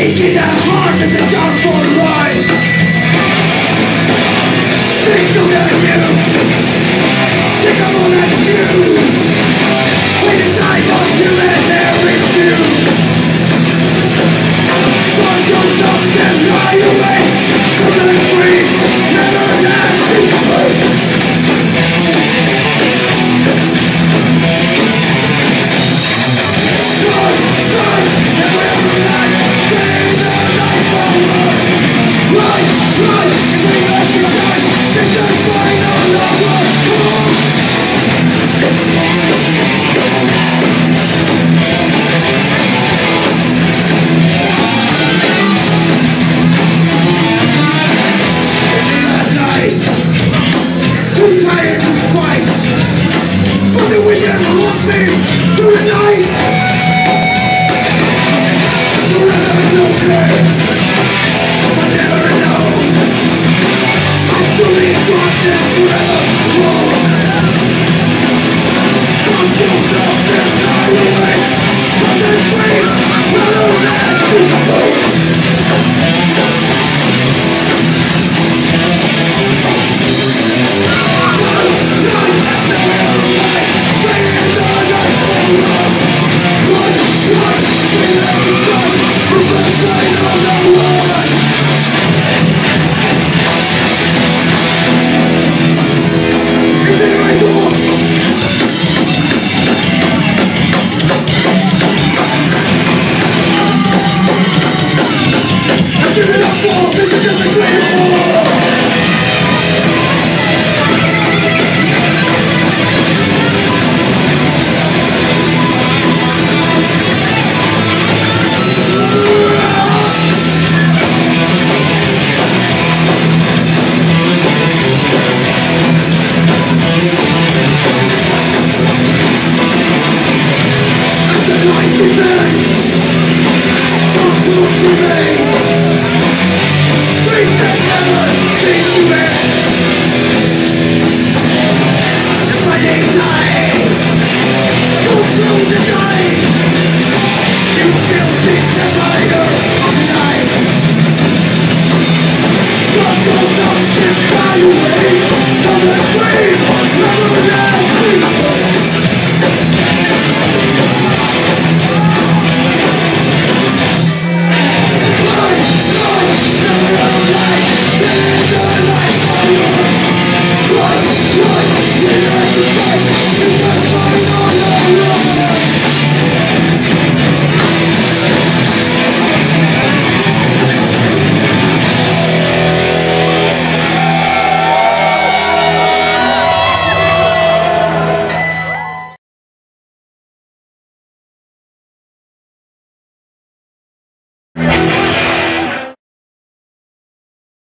in their hearts as the downfall rise. Sing to their youth, sing of all that's you. When the time of human there is new. Sun goes up, then fly away. Cause of the street, never lasting away. Too tired to fight, but the wizard loves me through the night. Forever is okay, but never alone. I'm solely in darkness forever alone. Come close up and fly away from this dream, not alone as to the moon. Give it up for this is just a great war. As the night descends, come to me.